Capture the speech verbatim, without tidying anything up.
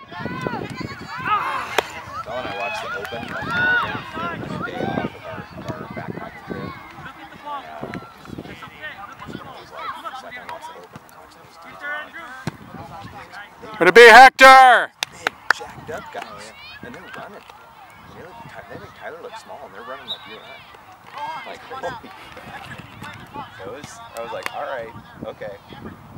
Dawn and I watched the Open on the Oregon on the day off of our, of our backpacking trip. Uh, it was like, second I watched the Open and watching these dudes run. Gonna be Hector! Big, jacked up guys. And they're running. And they, look, they make Tyler look small and they're running like you and I. Like, holy. It was, I was like, alright, okay.